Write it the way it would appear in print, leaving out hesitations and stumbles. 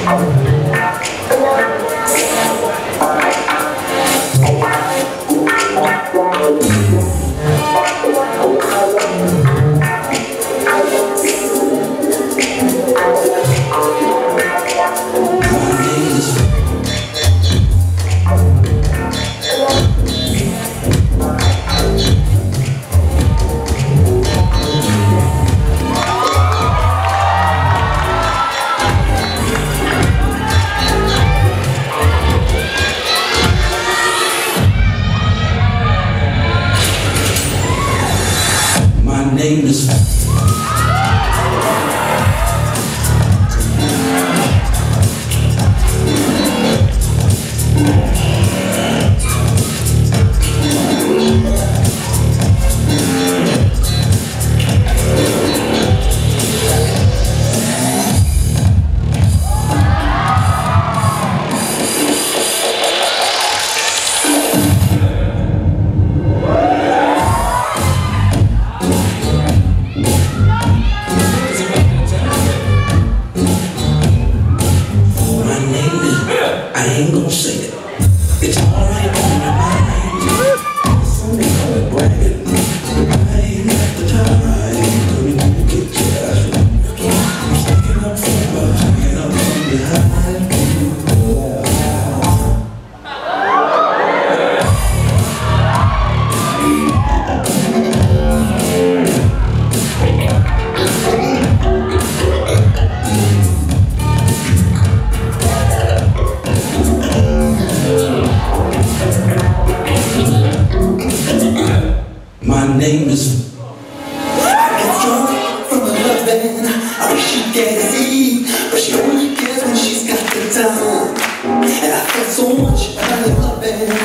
Name is I ain't gonna say it. It's alright on your mind. Some call it bragging. I ain't got the time. Coming to get your ass right. I'm sticking up from behind. I'm from behind. My name is I get drunk from her loving. I wish she'd get to see, but she only cares when she's got the time. And I felt so much about her loving.